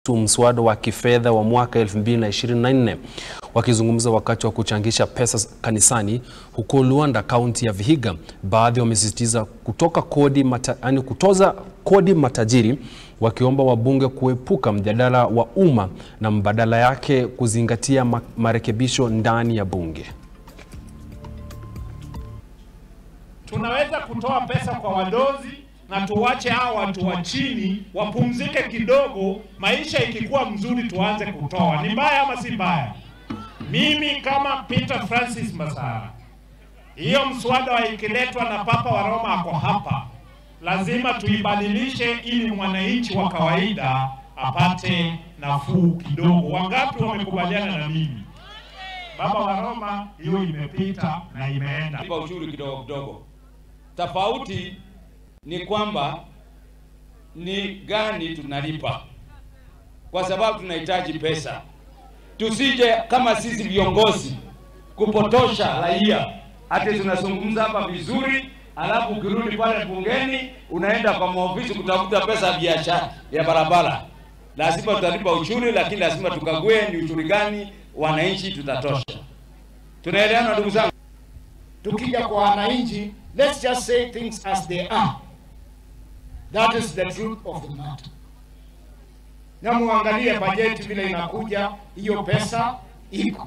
mswada wa kifedha wa mwaka 2024. Wakizungumza wakati wa kuchangisha pesa kanisani huko Luanda, kaunti ya Vihiga, baadhi wamesisitiza kutoza kodi matajiri, wakiomba wabunge kuepuka mjadala wa umma na mbadala yake kuzingatia marekebisho ndani ya bunge. Tunaweza kutoa pesa kwa wadozi na tuwache hao watu wa chini wapumzike kidogo, maisha ikikuwa mzuri tuanze kutoa. Ni mbaya ama si mbaya? Mimi kama Peter Francis Masara, hiyo mswada wa ikiletwa na Papa wa Roma ako hapa, lazima tuibadilishe ili mwananchi wa kawaida apate nafuu kidogo. Wangapi wamekubaliana na mimi? Baba wa Roma, hiyo imepita na imeenda. Kwa ushuru kidogo kidogo. Tofauti ni kwamba ni gani tunalipa, kwa sababu tunahitaji pesa. Tusije kama sisi viongozi kupotosha raia. Ati tunazungumza hapa vizuri, alafu ukirudi pale bungeni unaenda kwa maofisi kutafuta pesa ya biashara ya barabara. Lazima tutalipa ushuru, lakini lazima tukague ni ushuru gani wananchi tutatosha. Tunaelewana ndugu zangu? Tukija kwa wananchi, let's just say things as they are. That is the truth of the matter. Na muangalie bajeti vile inakuja, hiyo pesa iko.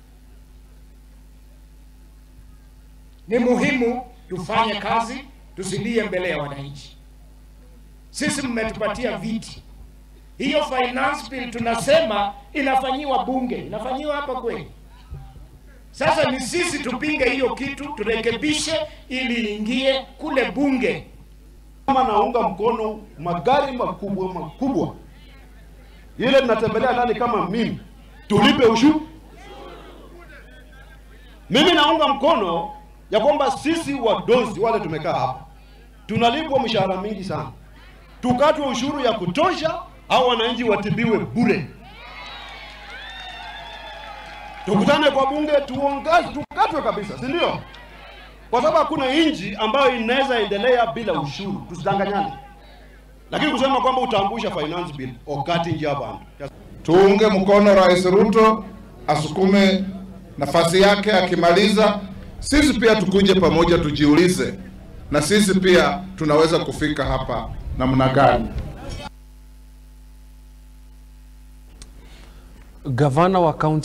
Ni muhimu tufanye kazi, tusilie mbele ya wananchi. Sisi mmetupatia viti. Hiyo finance bill tunasema inafanyiwa bunge, inafanyiwa hapa kweli. Sasa ni sisi tupinge hiyo kitu, turekebishe ili ingie kule bunge. Kama naunga mkono magari makubwa ile tunatembelea ndani kama mimi, tulipe ushuru. Mimi naunga mkono ya kwamba sisi wadozi wale tumekaa hapa tunalipwa mshahara mingi sana, tukatwe ushuru ya kutosha au wananchi watibiwe bure. Tukutane kwa bunge tukatwe kabisa, si ndio? Kwa sababu hakuna nchi ambayo inaweza endelea bila ushuru, tusidanganyane. Lakini kusema kwamba utaangusha finance bill wakati njia bana. Tuunge mkono Rais Ruto asukume nafasi yake, akimaliza sisi pia tukuje pamoja tujiulize na sisi pia tunaweza kufika hapa namna gani. Gavana wa kaunti